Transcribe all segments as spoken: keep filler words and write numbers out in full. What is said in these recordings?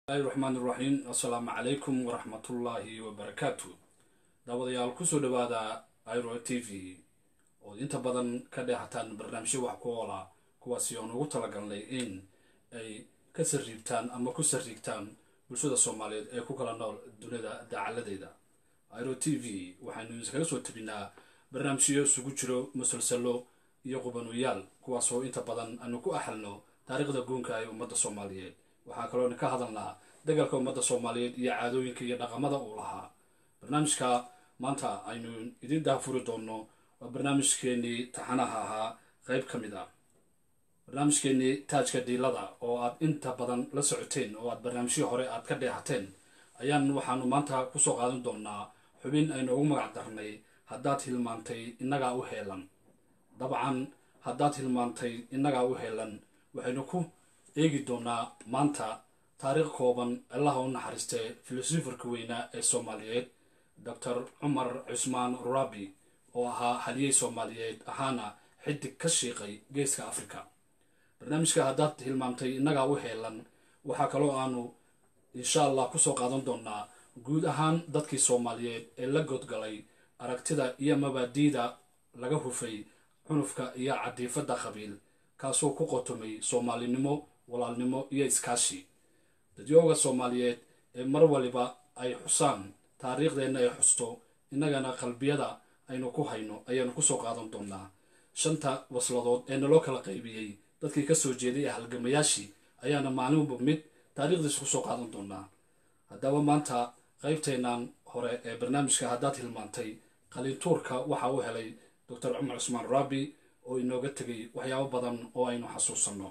الرحمن الرحيم السلام عليكم ورحمة الله وبركاته داوديال كسو دوادا ايرو تي في oo inta badan ka dheexataan barnaamijyo wax ku oola kuwaasi oo ugu talagalnay in ay ka sariibtaan ama ku sariigtaan bulshada Soomaaliyeed ee ku kala nool dunida dacaladeeda airo T V waxaanu iskaga soo tabinaa barnaamijyo isugu jiro musalsalo iyo qubanoyaal kuwaas oo inta badan aanu ku axalno taariikhda goonka ee ummadda Soomaaliyeed waxaa kaloo ka hadalnaa dagaalka ummadda Soomaaliyeed iyo caadooyinka iyo dhaqamada uu lahaa barnaamijka maanta aynu idin daafuri doono barnaamijkeeni taxanaha ahaa qayb ka mid ah barnaamijkeeni taajka diilada oo aad inta badan la socoteen oo aad barnaamijyo hore aad ka dheexateen ayaan waxaanu maanta ku soo qaadan doonaa xubin aynu ugu magac darnay haddaad hilmaantay inaga u heelan dabcan haddaad hilmaantay inaga u heelan waxaynu ku eegi doonaa maanta taariikh kooban Allah u naxariistay filosofarka weyna ee Soomaaliyeed Doctor Umar Usman Rabi oo ahaa haliyay Soomaaliyeed ahaana xidig ka shaqeey geeska Afrika barnaamijka haddaad hilmaantay inaga u heelan waxa kaloo aanu insha Allah ku soo qaadan doonaa guud ahaan dadkii Soomaaliyeed ee la godgalay aragtida iyo mabaadiida laga hufay cunufka iyo cadiifada qabiil kaasoo ku qotomay Soomaalinimo walaalnimo iyo iskaashi dadyoga Soomaaliyeed ee mar waliba ay xusaan taariikhdeena ay xusto inagana qalbiyada aynu ku hayno ayaanu ku soo qaadan doonaa shanta wasladood ee naloo kala qaybiyay dadkii ka soo jeeday halgamayaashii ayaana maalinba mid taariikhdiisa ku soo qaadan doonaa haddaba maanta qaybteenan hore ee barnaamijka haddaad hilmaantay qalintuurka waxa uu helay Doctor Umar Usman Rabi oo inooga tagay waxyaabo badan oo aynu xasuusano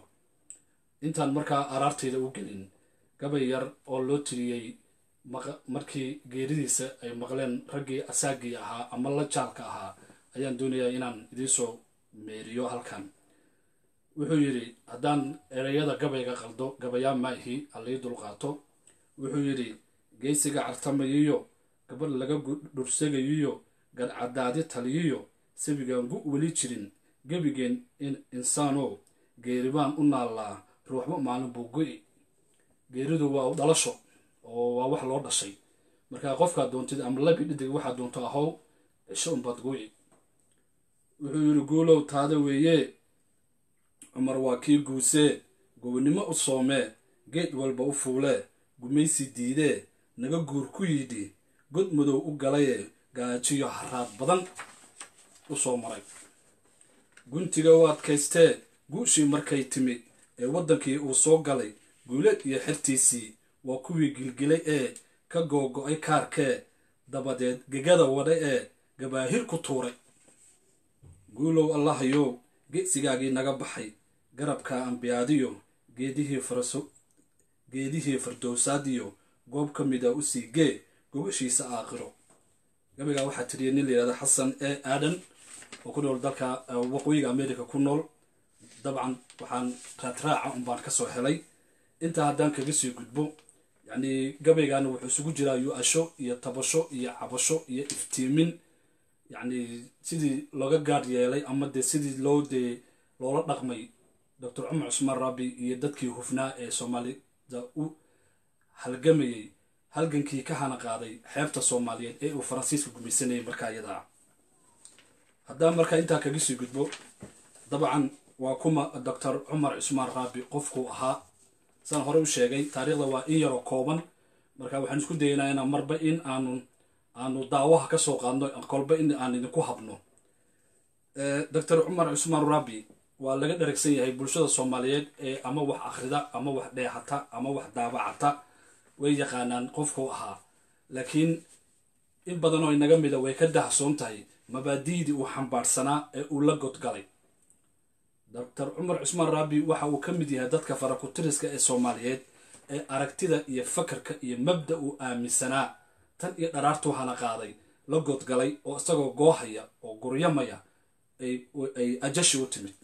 intaan markaa araarteeda u gelin gabay yar oo loo tiriyay markii geeridiisa ay maqleen raggii asaagii ahaa ama la jaalka ahaa ayaan doonayaa inaan idin soo meeriyo halkan wuxuu yiri haddaan erayada gabayga qaldo gabayaa maahi allii dulqaato wuxuu yiri geesiga cartamayiyo gabadh laga dhursagayiyo gadcadaadi taliyiyo sabigaan gu wali jirin gabigeen in insaano geeribaan u naalaa ruuxba maalin buu go'i geeridu waa dhalasho oo waa wax loo dhashay marka qofka doontid ama labi dhidig waxa doonto ahow isho umbad go'i wuxuu yiri goolow taada weeye Umar waa kii guusee gobonimo u soomee geed walba u fuulee gumaysi diidee naga guur ku yidhi god madow u galaye gaajiyo haraad badan u soo maray guntiga u adkaystee guushii markay timi ee wadankii uu soo galay guuleed iyo xirtiisii waa kuwii gilgilay ee ka googo'ay kaarkee dabadeed gegada wadhay ee gabaahir ku tuuray guulow allahayow geesigaagii naga baxay garabka ambiyaadiyo geedihii faraso geedihii fardowsaadiyo goob ka mida u sii gee gogashiisa aakhiro gabayga waxaa tiriyay nin la yiraahdo Xasan ee Aadan oo ku nool dalka waqooyiga Ameerika ku nool dabcan waxaan raadraaca un baan ka soo helay inta haddaan kaga sii gudbo yani gabaygaana wuxuu isugu jiraa yu asho iyo tabasho iyo cabasho iyo iftiimin yani sidii looga gaar yeelay ama de sidii loo de loola dhaqmay Doctor Umar Usman Rabi iyo dadkii hufnaa ee Soomaalida u halgamayay halgankii ka hana qaaday xeebta Soomaaliyeed ee uu Faransiiska gumaysanayay markaa iyada haddaan markaa intaa kaga sii gudbo dabcan waa kuma Doctor Umar Usman Rabi qofku ahaa san hore u sheegay taariikhda waa in yaro kooban marka waxaan isku daynaa inaan marba in aanu aanu daawaha ka soo qaadno kolba in aan idinku habno ee Doctor Umar Usman Rabi waa laga dharagsan yahay bulshada Soomaaliyeed ee ama wax akhrida ama wax dheexata ama wax daabacata way yaqaanaan qofku ahaa laakiin in badan oo inaga mid ah way ka dahsoon tahay mabaadiidi uu xambaarsanaa ee uu la godgalay Doctor Umar Usman Rabi waxa uu kamid yahay dadka farakutiriska ee Soomaaliyeed ee aragtida iyo fakarka iyo mabda uu aaminsanaa tan iyo dharaartu hana qaaday la godgalay oo isagoo goohaya oo guryamaya ay ay ajashi u timid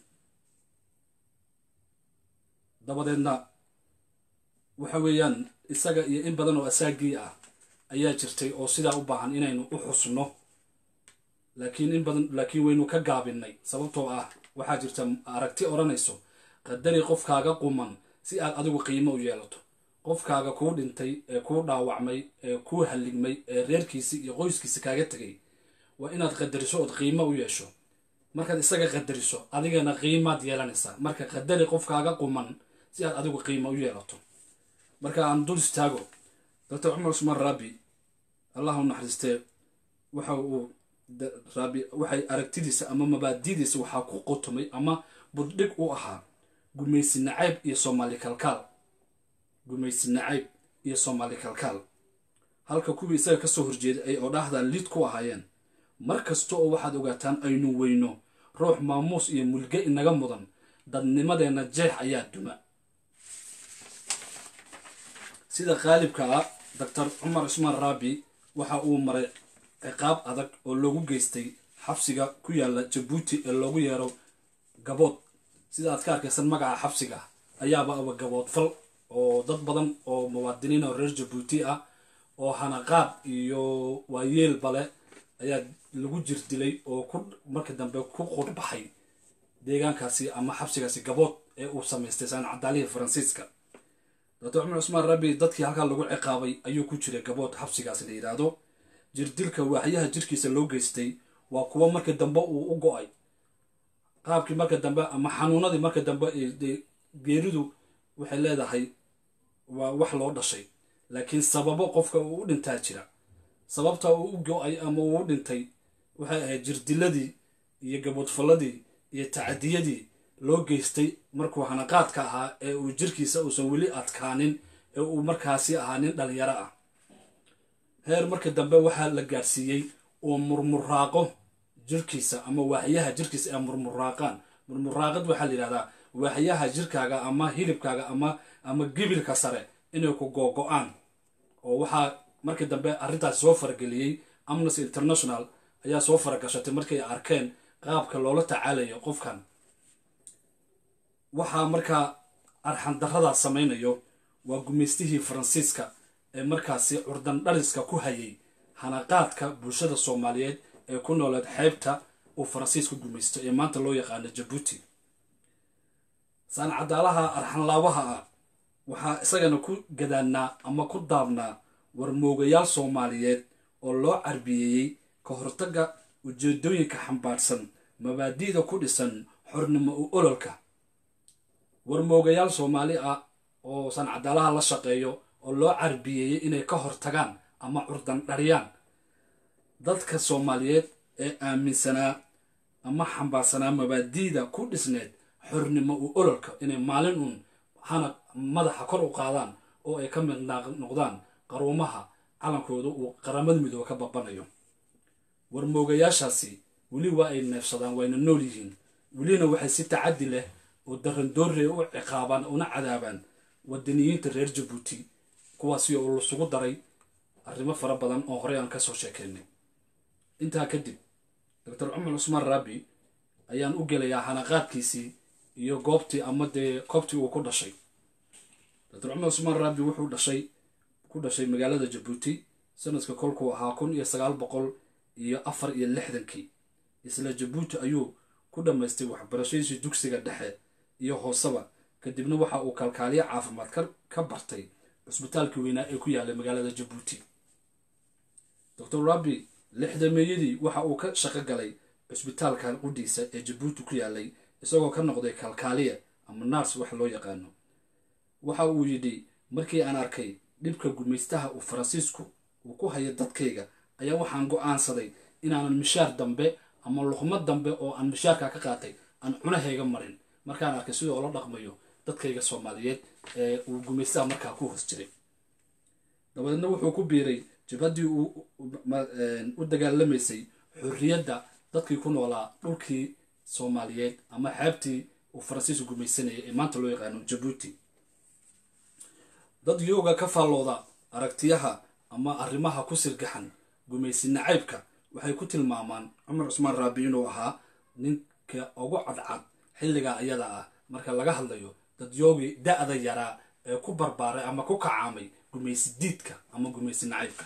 dabadeedna waxa weeyaan isaga iyo in badan oo asaagii ah ayaa jirtay oo sidaa u baahan inaynu u xusno laakiin in badan laakiin waynu ka gaabinay sababtoo ah waxaa jirta aragti oranayso qadari qofkaaga quman si aad adigu qiimo u yeelato qofkaaga kuu dhintay ee kuu dhaawacmay ee kuu halligmay ee reerkiisi iyo qoyskiisa kaaga tegay waa inaad qadariso ood qiimo u yeesho. markaad isaga qadariso adigana qiimaad yeelanaysaa. marka qadari qofkaaga quman si aad adigu qiimo u yeelato. marka aan dul istaago doctor Cumar Usmaan Raabi allah u naxariistee waxa uu Raabi waxay aragtidiisa ama mabaadidiisa waxaa ku qotomay ama buddhig u ahaa gumaysi nacayb iyo Soomaali kalkaal. gumaysi nacayb iyo Soomaali kalkaal halka kuwii isaga ka soo horjeeday ay odhaahdan lid ku ahaayeen. markasta oo waxaad ogaataan aynu weyno ruux maamuus iyo mulge inaga mudan dadnimadeena jeex ayaa duma. sida qaalibka ah doctor Cumar Usmaan Raabi waxa uu maray ciqaab adag oo loogu geystay xabsiga ku yaala Jabuuti ee loogu yeero gabood. sida aad ka arkaysan magaca xabsiga ayaaba aba gabood fal oo dad badan oo muwaadiniin oo reer Jabuuti ah oo hanaqaad iyo waayeel bale ayaa lagu jir dilay oo ku markii dambe ku qodbaxay deegaankaasi ama xabsigaasi gabood ee uu sameystay saan cadaalada Faransiiska. doctor Cumar Usmaan Raabi dadkii halka lagu ciqaabay ayuu ku jiray gabood xabsigaasi la yiraahdo. jirdilka waxyaha jirkiisa loo geystay waa kuwa markii dambe uu u go'ay qaabkii markii dambe ama xanuunadii markii dambe geeridu waxay leedahay waa wax loo dhashay laakiin sababo qofka uu u dhintaa jira. sababta uu u go'ay ama uu u dhintay waxay ahayd jirdiladii iyo gaboodfaladii iyo tacadiyadii loo geystay markuu hanaqaadka ahaa ee uu jirkiisa uusan weli adkaanin ee uu markaasi ahaa nin dhalinyaro ah. heer markii dambe waxaa la gaarsiiyey oo murmuraaqo jirkiisa ama waaxyaha jirkiisa ay murmuraaqaan. murmuraaqad waxaa la yidhahdaa waaxyaha jirkaaga ama hilibkaaga ama ama gibilka sare inay ku googo'aan. oo waxaa markii dambe arrintaas soo farageliyey Amnesty International ayaa soo faragashatay markay arkeen qaabka loola tacaalayo qofkan. waxaa markaa arxan darrada samaynayo waa gumaystihii Faransiiska ee markaasi curdan dhaliska ku hayay hanaqaadka bulshada Soomaaliyeed ee ku noolad xeebta uu Faransiisku gumaysto ee maanta loo yaqaan Jabuuti. saan cadaalaha arxan laabaha ah waxaa isagana ku gadaanaa ama ku daabnaa warmoogayaal Soomaaliyeed oo loo carbiyeeyay ka hortaga ujeedooyinka xambaarsan mabaadi'da ku dhisan xornimo u ololka. warmoogayaal Soomaali ah oo saan cadaalaha la shaqeeyo oo loo carbiyeeyay inay ka hortagaan ama curdan dhariyaan dadka Soomaaliyeed ee aaminsanaa ama xambaarsanaa mabaadi'da ku dhisneed xornimo u ololka inay maalin uun hana madaxa kor u qaadaan oo ay ka mid noqdaan qaruumaha calankooda uu qaramada midooba ka babanayo. warmoogayaashaasi weli waa ay neefsadaan wayna nool yihiin welina waxay si tacaddi leh oo darandoorre u ciqaabaan una cadaabaan wadaniyiinta reer Jabuuti kuwaasi oo isugu daray arrimo fara badan oo hore aan ka soo sheekeynay. intaa kadib doctor Cumar Usmaan Raabi ayaan u gelayaa hanaqaadkiisii iyo goobtii ama dee koobtii uu ku dhashay. doctor Cumar Usmaan Raabi wuxuu dhashay ku dhashay magaalada Jabuuti sanadka kolkuu ahaa kun iyo sagaal boqol iyo afar iyo lixdankii. isla Jabuuti ayuu ku dhamaystay waxbarashadiisii dugsiga dhexe iyo hoosaba kadibna waxa uu kalkaaliye caafimaad ka bartay cusbitaalka weynaa ee ku yaala magaalada Jabuuti. doctor Raabi lixdameeyadii waxa uu ka shaqo galay cusbitaalkan qudhiisa ee Jabuuti ku yaalay isagoo ka noqday kalkaaliye ama nurse wax loo yaqaano. waxa uu yidhi markii aan arkay dhibka gumaystaha uu Faransiisku uu ku hayo dadkayga ayaa waxaan go'aansaday inaanan mishaar dambe ama luqmad dambe oo aan mishaarka ka qaatay aan cunahayga marin markaan arkay sidoo la dhaqmayo dadkayga Soomaaliyeed ee uu gumaystaha markaa ku hoos jiray. dabadeedna wuxuu ku biiray jabhadii uu u dagaalamaysay xorriyadda dadkii ku noolaa dhulkii Soomaaliyeed ama xeebtii uu Faransiisku gumaysanayay ee maanta loo yaqaan Jabuuti. dad yooga ka faallooda aragtiyaha ama arrimaha ku sirgaxan gumaysi nacaybka waxay ku tilmaamaan Cumar Usmaan Raabi inuu ahaa ninka ugu cadcad xilliga ayada ah marka laga hadlayo dad yoogi da'da yaraa ee ku barbaaray ama ku kacaamay gumaysi diidka ama gumaysi nacaybka.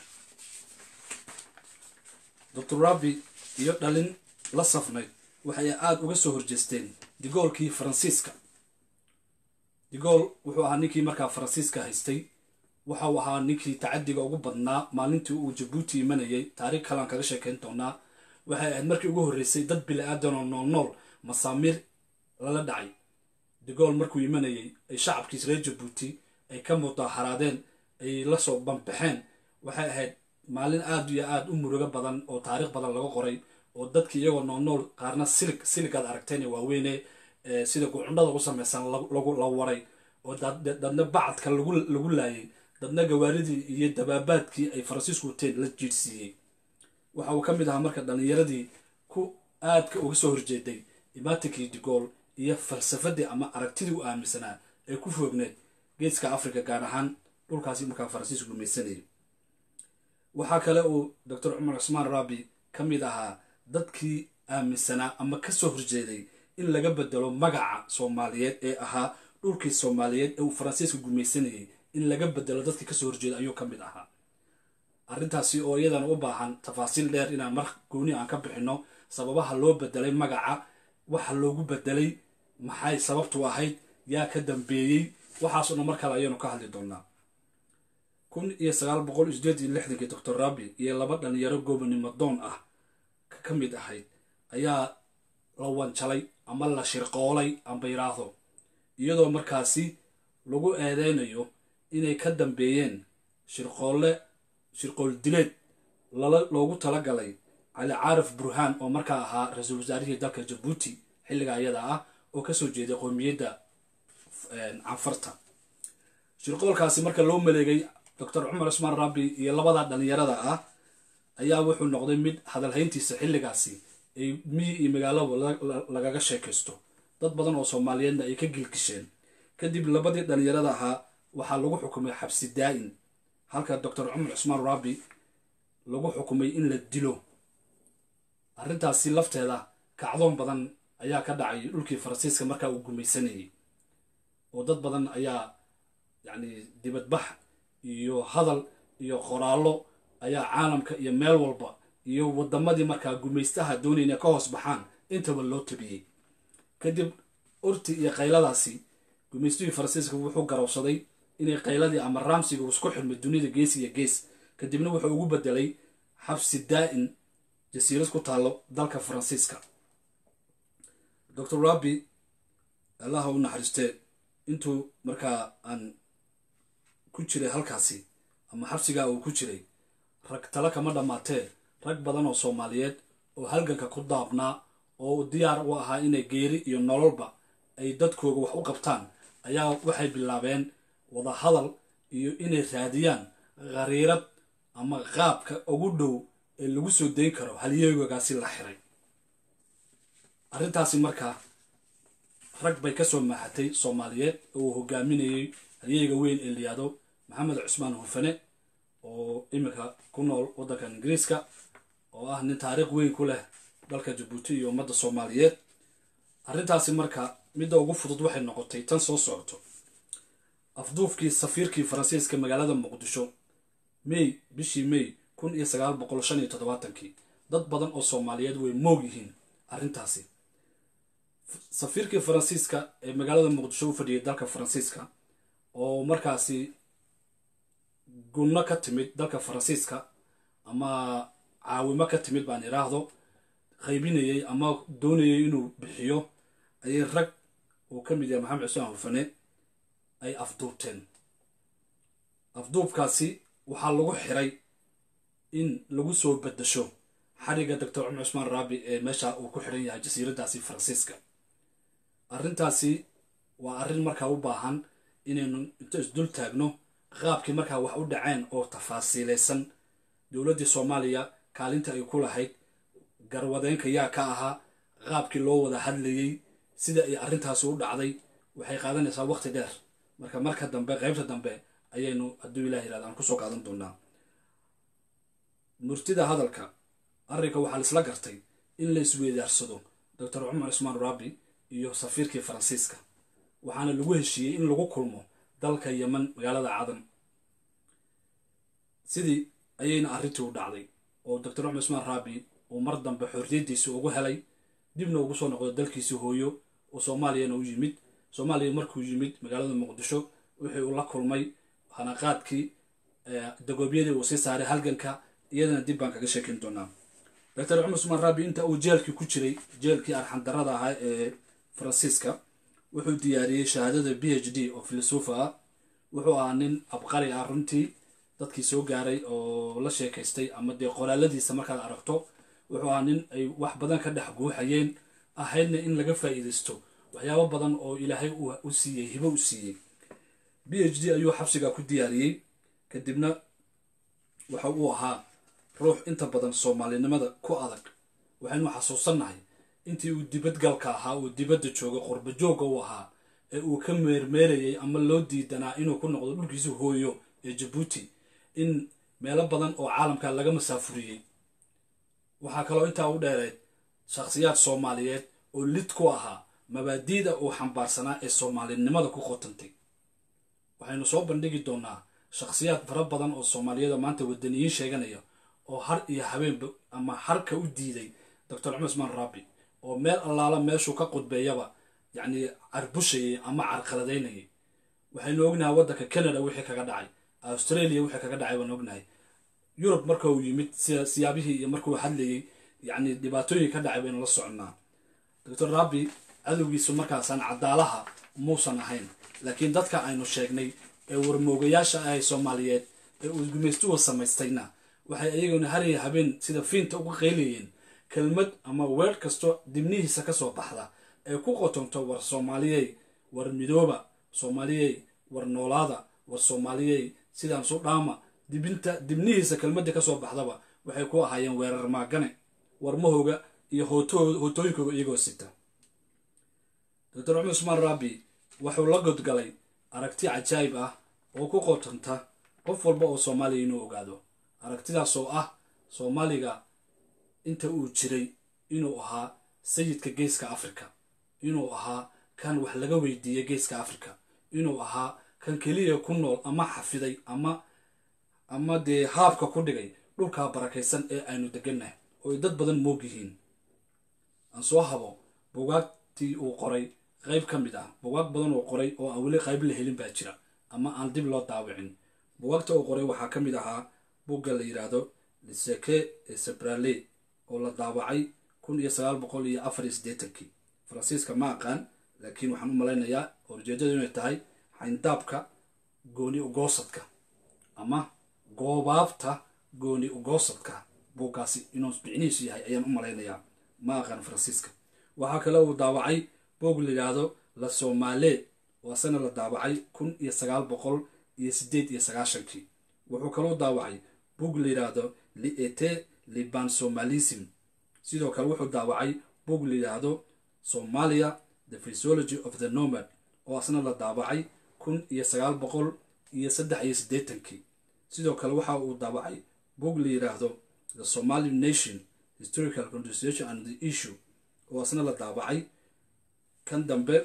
doctor Raabi iyo dhalin la safnayd waxay aad uga soo horjeesteen digoolkii Faransiiska. digool wuxuu ahaa ninkii markaa Faransiiska haystay waxa uu ahaa ninkii tacadiga ugu badnaa maalintii uu Jabuuti imanayay. taariikh kalaan kaga sheekayn doonaa. waxay ahayd markii ugu horreysay dad bili-aadan oo nool nool masaamiir lala dhacay. de Gaulle markuu imanayay ay shacabkiisa reer Jabuuti ay ka mudaharaadeen, ay la soo banbaxeen. waxay ahayd maalin aad iyo aad u murugo badan oo taariikh badan laga qoray, oo dadkii iyagoo nool nool qaarna silig siligaad aragteen ee waaweyne sida gucundhada u samaysan lagu la waray, oo dadna bacadka lagu lagu laayay, dadna gawaaridii iyo dabaabaadkii ay Faransiisku wateen la jiirsiiyey. waxa uu ka mid ahaa marka dhalinyaradii ku aadka uga soo horjeeday imaatinkii de Gaulle iyo falsafadii ama aragtidii u aaminsanaa ee ku foogneed geeska Afrika, gaar ahaan dhulkaasi markaa Faransiisku gumaysanayay. waxaa kale uu doctor Cumar Cismaan Raabi ka mid ahaa dadkii aaminsanaa ama ka soo horjeeday in laga bedelo magaca Soomaaliyeed ee ahaa dhulkii Soomaaliyeed ee uu Faransiisku gumaysanayay, in laga bedelo dadkii ka soo horjeeday ayuu ka mid ahaa. arrintaasi oo iyadana u baahan tafaasiil dheer inaan mar gooni aan ka bixino, sababaha loo bedelay magaca, waxa loogu bedelay, maxay sababtu ahayd, yaa ka dambeeyey, waxaas oo mar kale ayaynu ka hadli doonaa. kun iyo sagaal boqol iyo siddeed iyo lixdankii doctor Raabi iyo laba dhalinyaro gobonimo doon ah ka mid ahayd ayaa la wanjalay ama la shirqoolay amba yiraahdo, iyadoo markaasi lagu eedeynayo inay ka dambeeyeen shirqoolle shirqool dileed loogu talagalay Cali Caarif Burhaan oo markaa ahaa ra-iisul wasaarihii dalka Jabuuti xilliga ayada ah, oo kasoo jeeday qowmiyadda Canfarta. shirqoolkaasi marka loo maleegay doctor Cumar Cismaan Raabi iyo labada dhalinyarada ah ayaa wuxuu noqday mid hadalhayntiisa xilligaasi ay miyi iyo magaalaba lagaga sheekaysto, dad badan oo Soomaaliyeedna ay ka gilgisheen. kadib labadii dhalinyarada ahaa waxaa lagu xukumay xabsi daa'in, halka doctor Cumar Cismaan Raabi lagu xukumay in la dilo. arrintaasi lafteeda kacdoon badan ayaa ka dhacay dhulkii Faransiiska markaa uu gumaysanayay, oo dad badan ayaa yacni dibadbax iyo hadal iyo qoraallo ayaa caalamka iyo meel walba iyo wadamadii markaa gumaystaha doonayna ka hoos baxaan intaba loo tabiyey. kadib urti iyo qayladaasi gumaystihii Faransiiska wuxuu garowsaday inay qayladii ama raamsiga uu isku xirmay dunida gees iyo gees, kadibna wuxuu ugu bedelay xabsi daa'in jasiirad ku taalo dalka Faransiiska. doctor Raabi Allah u naxariistee intuu markaa aan ku jiray halkaasi ama xabsigaa uu ku jiray, rag tala kama dhammaatee rag badan oo Soomaaliyeed oo halganka ku daabnaa oo diyaar u ahaa inay geeri iyo nololba ay dadkooga wax u qabtaan ayaa waxay bilaabeen wada hadal iyo inay raadiyaan qariirad ama qaabka ugu dhow ee lagu soo dayn karo halyeegagaasi la xiray. arrintaasi markaa rag bay ka soo maaxatay Soomaaliyeed oo hogaaminayay halyeega weyn ee liyaado Maxamed Cusmaan Hufane, oo imika ku nool waddanka Ingiriiska, oo ah nin taariikh weyn ku leh dalka Jabuuti iyo ummadda Soomaaliyeed. arrintaasi marka midda ugu fudud waxay noqotay tan soo socoto: afduufkii safiirkii Faransiiska magaalada Muqdisho May bishii May kun iyo sagaal boqol shan iyo toddobaatankii. dad badan oo Soomaaliyeed way moog yihiin arrintaasi. safiirkii Faransiiska ee magaalada Muqdisho u fadhiyay dalka Faransiiska, oo markaasi gunno ka timid dalka Faransiiska ama caawimo ka timid baan iraahdo, qaybinayay ama doonayay inuu bixiyo, ayay rag oo ka mid yahay Maxamed Cusmaan Hufane ay afduubteen. afduubkaasi waxaa lagu xiray in lagu soo bedesho xariga doctor Cumar Cismaan Raabi ee meesha uu ku xiran yahay jasiiradaasi Faransiiska. arrintaasi waa arrin markaa u baahan inaynu inta isdul taagno qaabkii markaa wax u dhaceen oo tafaasiilaysan. dowladdii Soomaaliya kaalinta ay ku lahayd, garwadeenka yaa ka ahaa, qaabkii loo wada hadlayay, sida ay arrintaasi u dhacday, waxay qaadanaysaa waqti dheer. marka marka dambe qaybta dambe ayaynu hadduu ilaah yiraahdo aan kusoo qaadan doonaa. murtida hadalka arrinka waxaa laisla gartay in la isweydaarsado doctor Cumar Cismaan Raabi iyo safiirkii Faransiiska, waxaana lagu heshiiyey in lagu kulmo dalka Yemen magaalada Cadan. sidii ayayna arrintii u dhacday oo doctor Cumar Cismaan Raabi uu mar dambe xorriyadiisa ugu helay, dibna ugu soo noqday dalkiisii hooyo oo Soomaaliyana u yimid. Soomaaliya markuu yimid magaalada Muqdisho wixii uu la kulmay hanaqaadkii dagoobyadii uu sii saaray halganka iyadana dib baan kaga sheekin doonaa. doctor Maxamed Usmaan Raabi inta uu jeelkii ku jiray jeelkii arxandarada ahaa ee Faransiiska wuxuu diyaariyey shahaadada B H D oo filosofa ah. wuxuu ahaa nin abqari ah runtii, dadkii soo gaaray oo la sheekaystay ama dee qoraaladiisa markaad aragto wuxuu ahaa nin ay wax badan ka dhex guuxayeen, ahaydna in laga faa'iidaysto waxyaabo badan oo ilaahay u siiyey, hibo u siiyey. B H D ayuu xabsiga ku diyaariyey. kadibna waxa uu ahaa ruux inta badan soomaalinimada ku adag. waxaynu xasuusannahay intii uu dibadgalka ahaa, uu dibadda jooga qurba jooga uu ahaa, ee uu ka meermeerayay ama loo diidanaa inuu ku noqdo dhulkiisa hooyo ee Jabuuti, in meelo badan oo caalamka laga masaafuriyey. waxaa kaloo intaa u dheereed shakhsiyaad Soomaaliyeed oo lid ku ahaa mabaadi'da uu xambaarsanaa ee soomaalinimada ku qotantay. waxaynu soo bandhigi doonaa shakhsiyaad fara badan oo Soomaaliyada maanta wadaniyiin sheeganaya oo har iyo habeenba ama harka u diiday doctor Maxamed Usmaan Raabi, oo meel allaala meeshuu ka qudbeeyaba yacni carbushayay ama carqaladaynayay. waxaynu ognahay waddanka Canada wixii kaga dhacay, Australia wixii kaga dhacay waan ognahay. Yurub marka uu yimid siyaabihii iyo markuu hadlayay yacni dhibaatooyin ka dhacay baynu la soconnaa. doctor Raabi cadowgiisu markaasaan cadaalaha muusan ahayn, laakiin dadka aynu sheegnay ee warmoogayaasha ah ee Soomaaliyeed ee uu gumaystuhu samaystayna waxay ayaguna har iyo habeen sida fiinta uga qeylayeen kelmad ama weer kasto dibnihiisa ka soo baxda ee ku qotonto war Soomaaliyey, war midooba Soomaaliyey, war noolaada, war Soomaaliyey sidaan soo dhaama. dibinta dibnihiisa kelmadda ka soo baxdaba waxay ku ahaayeen weerar maagane, warmahooga iyo hootooyinkooga iyagoo sita. doctor Maxamed Usmaan Raabi wuxuu la godgalay aragti cajaayib ah oo ku qotonta qof walba oo Soomaaliya inuu ogaado. aragtidaas oo ah Soomaaliga inta uu jiray inuu ahaa sayidka geeska Afrika, inuu ahaa kan wax laga weydiiyey geeska Afrika, inuu ahaa kan keliya ku nool ama xafiday ama ama dee haabka ku dhigay dhulka barakaysan ee aynu degannahay oo ay dad badan moog yihiin. aan soo habo buugaagtii uu qoray qayb ka mid ah, buugaag badan oo qoray oo aan weli qayb la helin baa jira ama aan dib loo daawicin. buugaagta uu qoray waxaa ka mid ahaa buugga la yidhaahdo Liseke et Sebrale oo la daawacay kun iyo sagaal boqol iyo afar iyo siddeetankii. Faransiiska ma aqaan, laakiin waxaan u malaynayaa ujeedadu inay tahay xayndaabka gooni ugoosadka ama goobaabta gooni ugoosadka. buuggaasi inuu bicnihiisu yahay ayaan u malaynayaa, ma aqaan Faransiiska. waxaa kale uu daawacay buug la yidhaahdo La Somale oo asana la daawacay kun iyo sagaal boqol iyo siddeed iyo sagaashankii. wuxuu kaloo daawacay buug la yidhaahdo L'été le Bansomalisme. sidoo kale wuxuu daawacay buug la yidhaahdo Somalia the Physiology of the Nomad oo asna la daawacay kun iyo sagaal boqol iyo saddex iyo siddeetankii. sidoo kale waxa uu daawacay buug la yidhaahdo The Somali Nation Historical Consideration and the Issue oo asna la daawacay kan dambe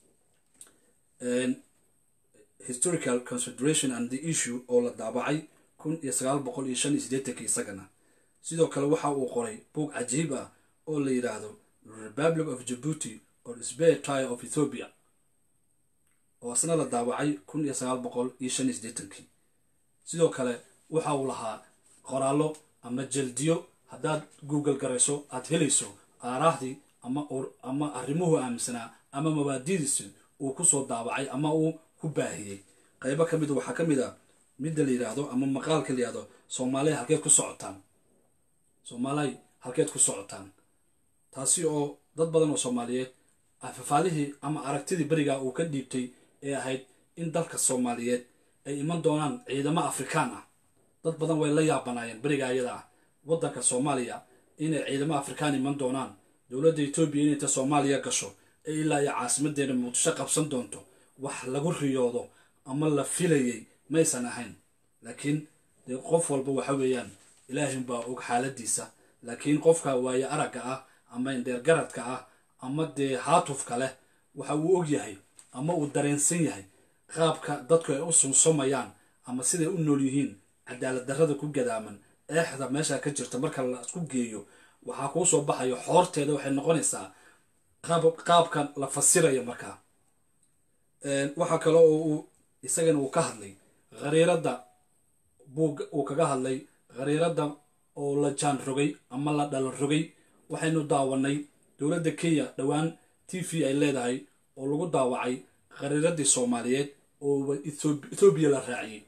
Historical Consideration and the Issue oo la daabacay kun iyo sagaal boqol iyo shan iyo siddeetankii isagana. sidoo kale waxa uu qoray buug cajiib ah oo la yidhaahdo Republic of Djibouti or Spare Tire of Ethiopia oo asna la daabacay kun iyo sagaal boqol iyo shan iyo siddeetankii. sidoo kale waxa uu lahaa qoraallo ama jaldiyo haddaad Google garayso aad helayso aaraahdii ama ama arrimuhu aaminsanaa ama mabaadidiisa uu ku soo daabacay ama uu ku baahiyey. qaybo ka mid waxaa ka mid ah midda la yidhaahdo ama maqaalka la yidhaahdo Soomaaliya halkeed ku socotaan, Soomaaliya halkeed ku socotaan. taasi oo dad badan oo Soomaaliyeed afafaalihii ama aragtidii bariga uu ka dhiibtay ee ahayd in dalka Soomaaliyeed ay iman doonaan ciidamo Afrikaan ah. dad badan way la yaabanaayeen bariga ayada ah waddanka Soomaaliya inay ciidamo Afrikaan iman doonaan. dowladda Itoobiya inay ta Soomaaliya gasho ee ilaa iyo caasimadeena Muqdisho qabsan doonto wax lagu riyoodo ama la filayay maysan ahayn. laakiin dee qof walba waxa weeyaan ilaahay baa og xaaladiisa. laakiin qofka waaye aragga ah ama indheer garadka ah ama dee haatufka leh waxa uu og yahay ama uu dareensan yahay qaabka dadku ay u sunsumayaan ama siday u nool yihiin, cadaalad darrada ku gadaaman, eexda meesha ka jirta marka la isku geeyo waxaa kuu soo baxayo xoorteeda waxay noqonaysaa qaab qaabka la fasirayo markaa. waxaa kale oo uu isagana uu ka hadlay khariirada buug uu kaga hadlay khariirada oo la jaan rogay ama la dhalo rogay waxaynu daawanay dowladda Kenya dhawaan T V ay leedahay oo lagu daawacay khariiradii Soomaaliyeed oo Ethiopia la raaciyay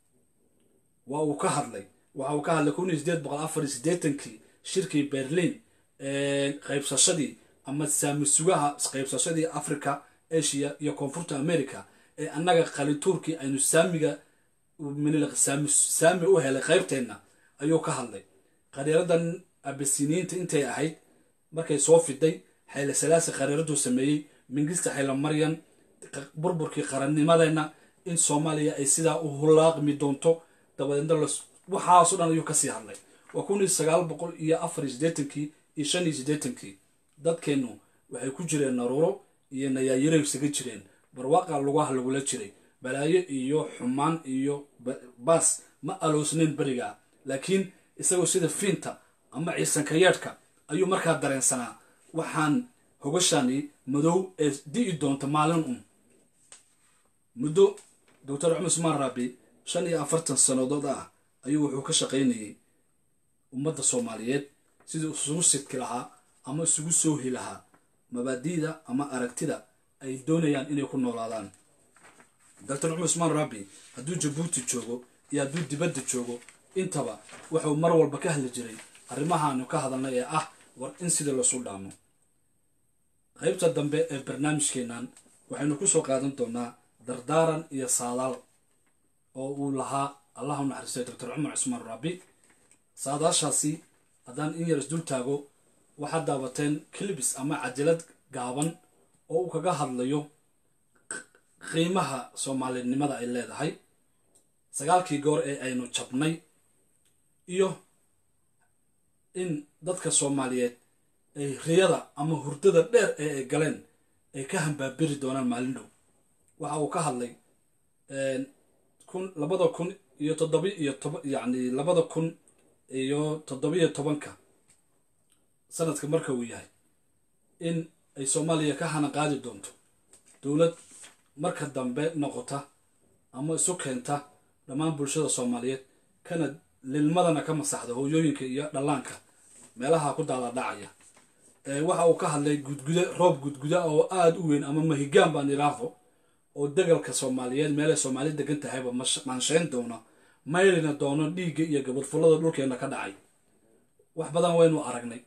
waa uu ka hadlay waxa uu ka hadlay kun iyo siddeed boqol afar iyo siddeetankii shirkii Berlin ee qaybsashadii ama saamisugaha qaybsashadii Africa Asia iyo Koonfurta America ee annaga qalituurkii aynu saamiga minilaq saami u helay qaybteena ayuu ka hadlay khariiradan abisiniinta intay ahayd markay soo fiday xeele salaasi khariiradu sameeyay mingista xeele maryan burburkii qarannimadeena in Soomaaliya ay sidaa u hulaaqmi doonto dabadeedna waxaas oo dhan ayuu ka sii hadlay waa kun iyo sagaal boqol iyo afar iyo siddeetankii iyo shan iyo siddeetankii dadkeenu waxay ku jireen naruuro iyo nayaayirey isaga jireen barwaaqa lugaha lagula jiray balaayo iyo xumaan iyo baas ma aloosnayn bariga laakiin isagoo sida fiinta ama ciisanka yeedhka ayuu markaa dareensanaa waxaan hogashani madow ee dii doonta maalin un muddo doctor Cumar Usmaan Rabi shan iyo afartan sanadood ah ayuu wuxuu ka shaqaynayay ummadda Soomaaliyeed sidii isugu sidki lahaa ama isugu soo heli lahaa mabaadiida ama aragtida ay doonayaan inay ku noolaadaan doctor Cumar Usmaan Rabi hadduu Djibouti joogo iyo hadduu dibadda joogo intaba wuxuu mar walba ka hadli jiray arrimahaanu ka hadalnay ee ah war in sida la soo dhaamo qaybta dambe ee barnaamijkeenan waxaynu ku soo qaadan doonaa dardaaran iyo saadaal oo uu lahaa Allahu naxariisto doctor Cumar Usmaan Rabi saadaashaasi haddaan in yar isdul taago waxaad daawateen clips ama cajalad gaaban oo uu kaga hadlayo qiimaha Soomaalinimada ay leedahay sagaalkii goor ee aynu jabnay iyo in dadka Soomaaliyeed ay riyada ama hurdada dheer ee ay galeen ay ka hambaabiri doonaan maalin dhow waxa uu ka hadlay een kun labada kun iyo toddoba iyo toban yacni labada kun iyo toddoba iyo tobanka sanadka marka uu yahay in ay Soomaaliya ka hana qaadi doonto dowlad marka dambe noqota ama isu keenta dhammaan bulshada Soomaaliyeed kana lilmadana ka masaxda hooyooyinka iyo dhalaanka meelaha ku daala dhacaya ee waxa uu ka hadlay gudgude roob gudguda oo aad u weyn ama mahigaan baan ilaahdo oo dagalka Soomaaliyeed meel Soomaali degan tahay ba maanshayn doona maylina doono dhiiga iyo gabadhfulada dhulkeena ka dhacay wax badan waynu aragnay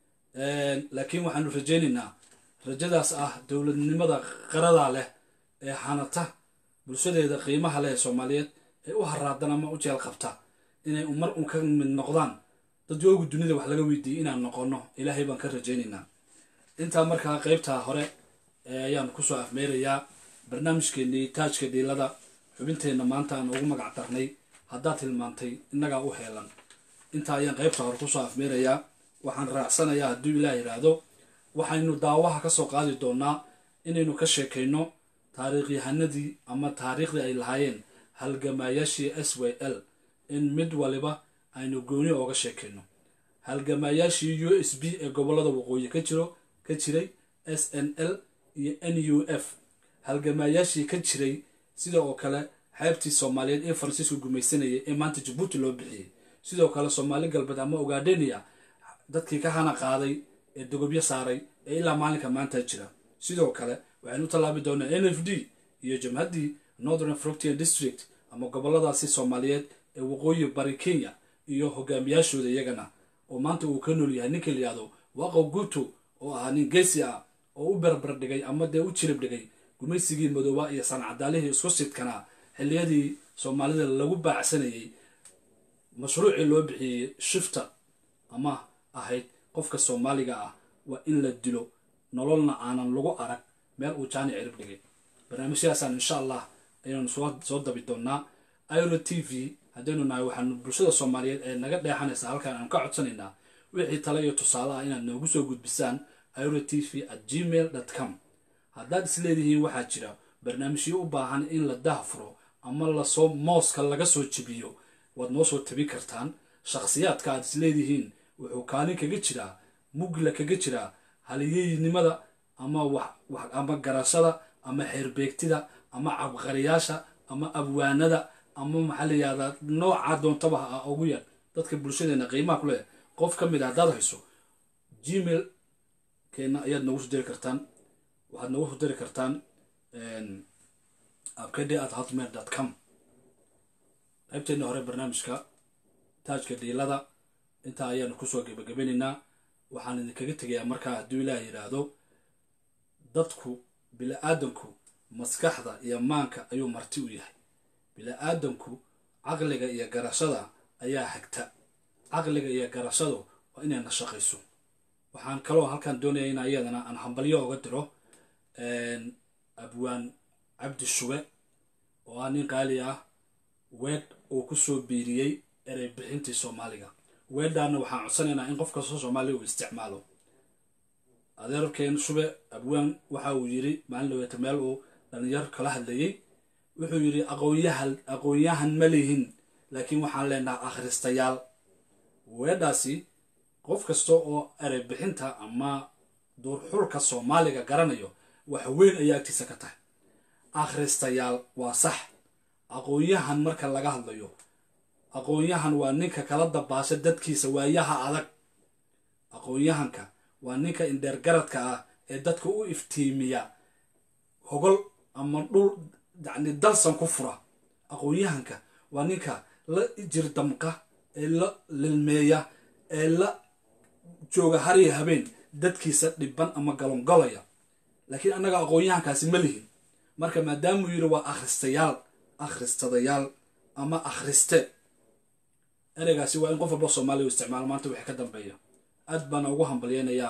ee laakiin waxaanu rajaynaynaa rajadaas ah dowladnimada qarada leh ee xanata bulshadeeda qiimaha leh Soomaaliyeed ee u haraadan ama u jeel qabta inay umar un ka mid noqdaan dad jooga dunida wax laga weydiiyay inaan noqono Ilaahay baan ka rajaynaynaa inta markaa qaybta hore ee ayaan ku soo afmeerayaa barnaamijkeennii taajka dhiilada xubinteena maanta aan ugu magac darnay haddaad tilmaantay innagaa u heelan inta ayaan qaybta hore ku soo afmeerayaa waxaan raacsanayaa hadduu Ilaahay yiraahdo waxaynu daawaha ka soo qaadi doonaa inaynu ka sheekayno taariikhyahanadii ama taariikhdii ay lahaayeen halgamayaashii S Y L in mid waliba aynu gooni ooga sheekayno halgamayaashii U S B ee gobolada waqooyi ka jiro ka jiray S N L iyo N U F halgamayaashii ka jiray sidoo kale xeebtii Soomaaliyeed ee Faransiisku gumaysanayay ee maanta Djibouti loo bixiyay sidoo kale Soomaali galbeed ama Ogaadeniya dadkii ka hana qaaday ee dogobyo saaray ee ilaa maalinka maanta jira sidoo kale waxaynu talaabi doonaa N F D iyo jamhadii Northern Frontier District ama goboladaasi Soomaaliyeed ee waqooyi bari Kenya iyo hogaamiyaashooda iyagana oo maanta uu ka nool yahay ninka la yiraahdo Waqo Guto oo ah nin geesi ah oo u barbar dhigay ama dee u jirib dhigay gumaysigii madooba iyo sancadaalihii isku sidkana xilliyadii Soomaalida lagu baacsanayay mashruuci loo bixiyay shifta ama ahayd qofka Soomaaliga ah waa in la dilo nololna aanan lagu arag meel uu jaani cirib dhigay barnaamijyadan insha Allah ayaan soo soo dabi doonaa Airo T V haddaynu nahay waxaan bulshada Soomaaliyeed ee naga dheexanaysa halkaan aan ka codsanaynaa wixii talo iyo tusaale ah inaad noogu soo gudbisaan airo t v at gmail dot com haddaad isleedihiin waxaa jira barnaamijyo u baahan in la daahfuro ama la soo mooska laga soo jibiyo waad noo soo tabi kartaan shakhsiyaadka aad isleedihiin wuxuu kaalin kaga jiraa mugla kaga jiraa haliyeynimada ama wax wax ama garashada ama xeerbeegtida ama cabqariyaasha ama abwaanada ama maxaa la yihahdaa nooca doontaba ha ugu yar dadka bulshadeena qiimaha ku leeyahay qof ka mid ah haddaad hayso gmail keena ayaad noogu soo diri kartaan waxaad noogu soo diri kartaan abkade at hotmail dot com qaybteena hore barnaamijka taajka dhiilada intaa ayaanu kusoo gebagabanaynaa waxaan idinkaga tegayaa markaa hadduu ilaah yidhaahdo dadku bila-aadanku maskaxda iyo maanka ayuu marti u yahay bila-aadanku caqliga iyo garashada ayaa hagta caqliga iyo garashadu waa inay nashaqayso waxaan kaloo halkan doonaya in ayadana aan hambalyo uga diro abwaan cabdi shube oo ah nin qaali ah weed uu kusoo biiriyey erey bixintii soomaaliga weedhaana waxaan codsanaynaa in qof kastoo soomaaliya uu isticmaalo adeerkeen shube abwaan waxa uu yiri maalin dhaweeta meel uu dhalinyar kala hadlayey wuxuu yiri aqoonyahan aqoonyahan ma lihin laakiin waxaan leenahay akhristayaal weedhaasi qof kasta oo erey bixinta ama duur xulka soomaaliga garanayo wax weyn ayaa agtiisa ka tahay akhristayaal waa sax aqoonyahan marka laga hadlayo aqoonyahan waa ninka kala dabaasha dadkiisa waayaha adag aqoonyahanka waa ninka indheergaradka ah ee dadka u iftiimiya hogol ama dhul yacni dalsan ku fura aqoonyahanka waa ninka la jirdamqa ee la lilmeeya ee la jooga hariya habeen dadkiisa dhiban ama galongolaya laakiin annaga aqoonyahankaasi ma lihin marka maadaamuu yidhi waa akhristayaal akhristadayaal ama akhriste ereygaasi waa in qof walba soomaaliya u isticmaalo maanta wixii ka dambeeya aad baana ugu hambalyeynayaa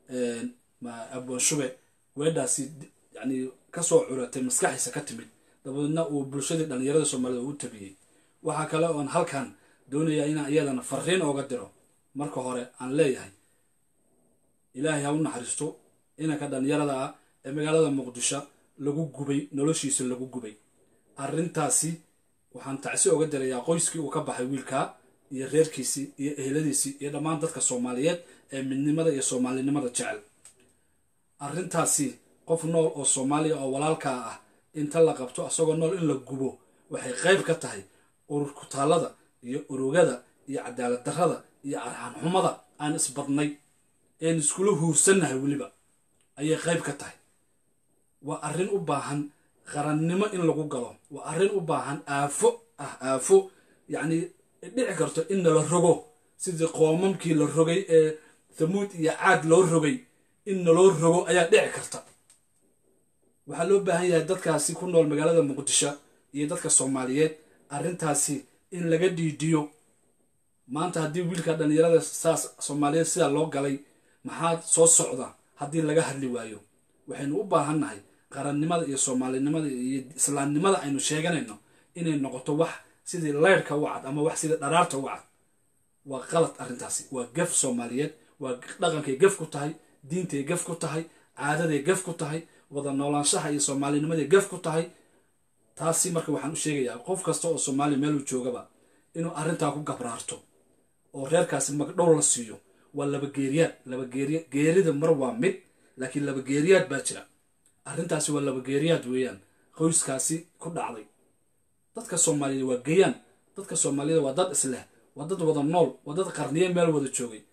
abwaan shube weedhaasi yani kasoo curatay maskaxiisa ka timid dabadeedna uu bulshadii dhalinyarada soomaalida u tabiyey waxaa kale oon halkan doonayaa inaan iyadana fariin ooga diro marka hore aan leeyahay ilaahay ha u naxariisto inanka dhalinyarada ah ee magaalada muqdisho lagu gubay noloshiisa lagu gubay arrintaasi waxaan tacsi ooga dirayaa qoyskii uu ka baxay wiilkaa iyo reerkiisii iyo eheladiisii iyo dhammaan dadka soomaaliyeed ee midnimada iyo soomaalinimada jecel arrintaasi qof nool oo soomaaliya oo walaalkaa ah inta la qabto asagoo nool in la gubo waxay qayb ka tahay urur kutaalada iyo urugada iyo cadaalad darrada iyo arxan xumada aan isbadnay een iskula huursannahay weliba ayay qayb ka tahay waa arrin u baahan qarannimo in lagu galo waa arrin u baahan aafo ah aafo yacni dhici karto in nala rogo sidii qoomamkii la rogay ee thamuud iyo caad loo rogay in naloo rogo ayaa dhici karta waxaa loo baahan yahay dadkaasi ku nool magaalada muqdisho iyo dadka soomaaliyeed arrintaasi in laga dhiidhiyo maanta haddii wiilka dhalinyarada saas soomaaliyeed sidaa loo galay maxaa soo socda haddii laga hadli waayo waxaynu u baahannahay qarannimada iyo soomaalinimada iyo islaamnimada aynu sheeganayno inay noqoto wax sidii leyrka u cad ama wax sidii dharaarta u cad waa qalad arrintaasi waa gaf soomaaliyeed waa dhaqankay gaf ku tahay diintay gaf ku tahay caadaday gaf ku tahay wada noolaanshaha iyo soomaalinimaday gaf ku tahay taasi marka waxaan u sheegayaa qof kasta oo soomaaliya meeluu joogaba inuu arrintaa ku gabraarto oo reerkaasi magdhow la siiyo waa laba geeriyaad laba geeriya geerida mar waa mid laakiin laba geeriyaad baa jira arrintaasi waa laba geeriyaad weeyaan qoyskaasi ku dhacday dadka soomaaliyed waa geyaan dadka soomaaliyed waa dad isleh waa dad wada nool waa dad qarniye meel wada joogay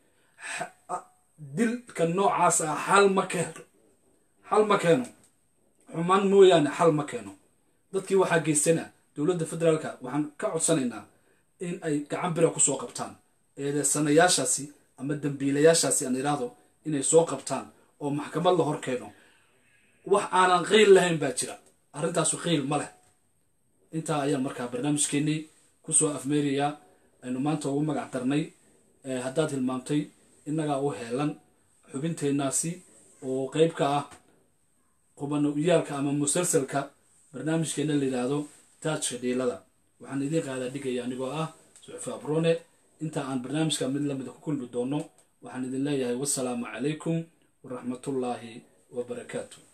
dilka noocaas ah xal ma keeno xal ma keeno xumaan mooyaane xal ma keeno dadkii waxaa geystana dowladda federaalka waxaan ka codsanaynaa in ay gacan bira kusoo qabtaan eedeysanayaashaasi ama dambiilayaashaasi aan idhaahdo inay soo qabtaan oo maxkamad la hor keeno wax aanan qiil lahayn baa jira arrintaasu qiil ma leh intaa ayaan markaa barnaamijkeennii kusoo afmeerayaa aynu maanta ugu magac darnay haddaad hilmaamtay innagaa u heelan xubinteennaasi oo qayb ka ah qubano uyaalka ama musalsalka barnaamijkeenna la yidhaahdo taajka dhiilada waxaan idiin qaadaa dhigaya anigoo ah suxufi abrone inta aan barnaamijka mid lamida ku kulmi doono waxaan idin leeyahay wassalaamu calaykum waraxmatullaahi wabarakaatu